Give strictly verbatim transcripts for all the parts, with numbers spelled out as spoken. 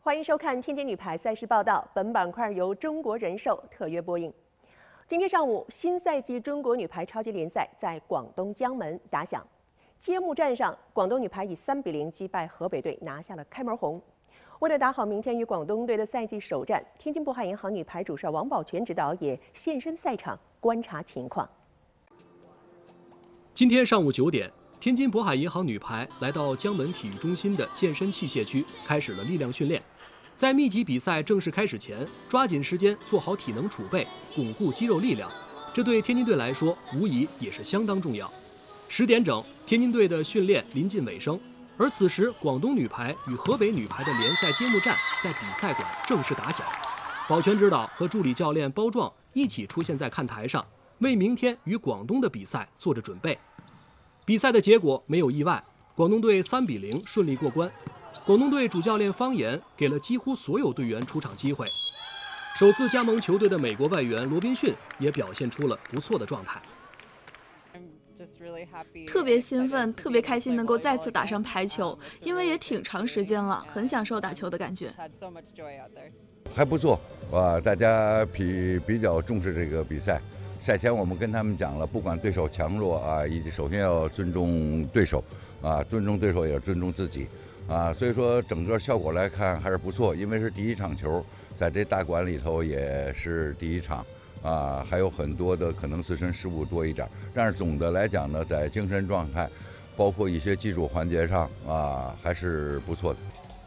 欢迎收看天津女排赛事报道，本板块由中国人寿特约播映。今天上午，新赛季中国女排超级联赛在广东江门打响。揭幕战上，广东女排以三比零击败河北队，拿下了开门红。为了打好明天与广东队的赛季首战，天津渤海银行女排主帅王宝全指导也现身赛场观察情况。 今天上午九点，天津渤海银行女排来到江门体育中心的健身器械区，开始了力量训练。在密集比赛正式开始前，抓紧时间做好体能储备，巩固肌肉力量，这对天津队来说无疑也是相当重要。十点整，天津队的训练临近尾声，而此时广东女排与河北女排的联赛揭幕战在比赛馆正式打响。宝全指导和助理教练包壮一起出现在看台上，为明天与广东的比赛做着准备。比赛的结果没有意外，广东队三比零顺利过关。广东队主教练方言给了几乎所有队员出场机会，首次加盟球队的美国外援罗宾逊也表现出了不错的状态。 特别兴奋，特别开心能够再次打上排球，因为也挺长时间了，很享受打球的感觉。 还不错啊，大家比比较重视这个比赛。赛前我们跟他们讲了，不管对手强弱啊，以及首先要尊重对手啊，尊重对手也要尊重自己啊，所以说整个效果来看还是不错，因为是第一场球，在这大馆里头也是第一场啊，还有很多的可能自身失误多一点，但是总的来讲呢，在精神状态，包括一些技术环节上啊，还是不错的。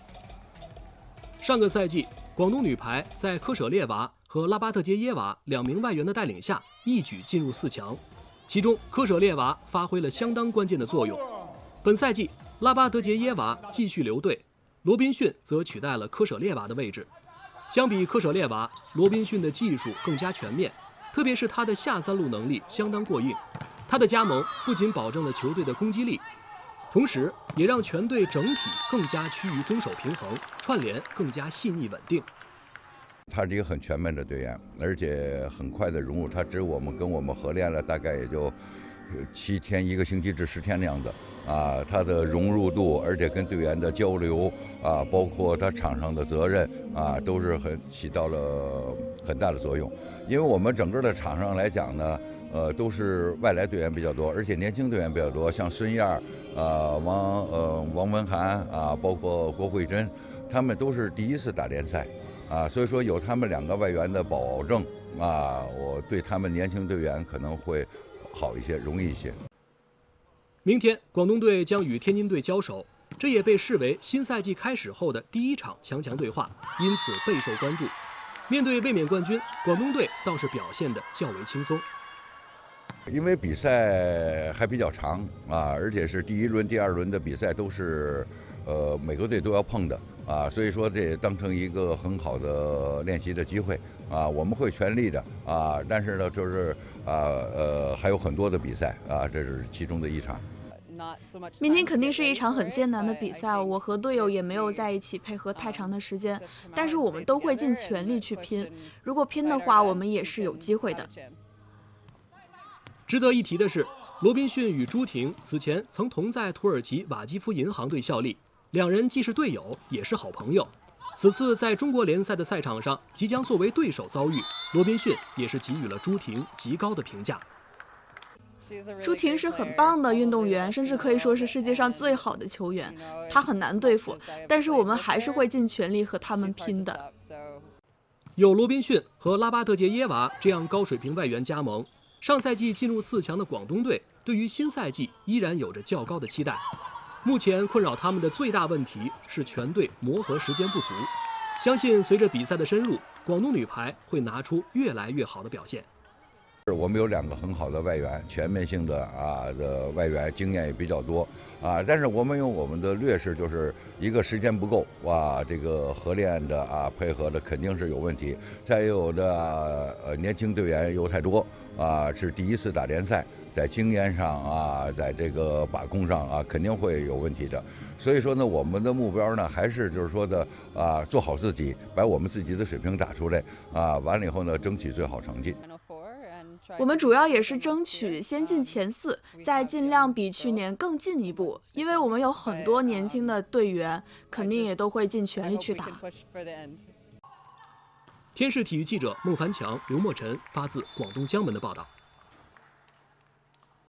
上个赛季，广东女排在科舍列娃和拉巴特杰耶娃两名外援的带领下，一举进入四强。其中，科舍列娃发挥了相当关键的作用。本赛季，拉巴德杰耶娃继续留队，罗宾逊则取代了科舍列娃的位置。相比科舍列娃，罗宾逊的技术更加全面，特别是他的下三路能力相当过硬。他的加盟不仅保证了球队的攻击力，同时也让全队整体更加趋于攻守平衡，串联更加细腻稳定。 他是一个很全面的队员，而且很快的融入。他只我们跟我们合练了大概也就七天、一个星期至十天的样子啊。他的融入度，而且跟队员的交流啊，包括他场上的责任啊，都是很起到了很大的作用。因为我们整个的场上来讲呢，呃，都是外来队员比较多，而且年轻队员比较多，像孙燕儿、啊王呃王文涵啊，包括郭慧珍，他们都是第一次打联赛。啊，所以说有他们两个外援的保证啊，我对他们年轻队员可能会好一些，容易一些。 明天广东队将与天津队交手，这也被视为新赛季开始后的第一场强强对话，因此备受关注。面对卫冕冠军，广东队倒是表现得较为轻松。 因为比赛还比较长啊，而且是第一轮、第二轮的比赛都是，呃，每个队都要碰的啊，所以说这也当成一个很好的练习的机会啊。我们会全力的啊，但是呢，就是啊呃还有很多的比赛啊，这是其中的一场。 明天肯定是一场很艰难的比赛，我和队友也没有在一起配合太长的时间，但是我们都会尽全力去拼。如果拼的话，我们也是有机会的。 值得一提的是，罗宾逊与朱婷此前曾同在土耳其瓦基夫银行队效力，两人既是队友，也是好朋友。此次在中国联赛的赛场上，即将作为对手遭遇，罗宾逊也是给予了朱婷极高的评价。 朱婷是很棒的运动员，甚至可以说是世界上最好的球员，她很难对付，但是我们还是会尽全力和他们拼的。 有罗宾逊和拉巴特杰耶娃这样高水平外援加盟，上赛季进入四强的广东队对于新赛季依然有着较高的期待。目前困扰他们的最大问题是全队磨合时间不足，相信随着比赛的深入，广东女排会拿出越来越好的表现。 我们有两个很好的外援，全面性的啊的外援，经验也比较多啊。但是我们有我们的劣势，就是一个时间不够，哇，这个合练的啊配合的肯定是有问题。再有的呃年轻队员又太多啊，是第一次打联赛，在经验上啊，在这个把控上啊，肯定会有问题的。所以说呢，我们的目标呢，还是就是说的啊，做好自己，把我们自己的水平打出来啊，完了以后呢，争取最好成绩。 我们主要也是争取先进前四，再尽量比去年更进一步，因为我们有很多年轻的队员，肯定也都会尽全力去打。 天视体育记者孟凡强、刘墨晨发自广东江门的报道。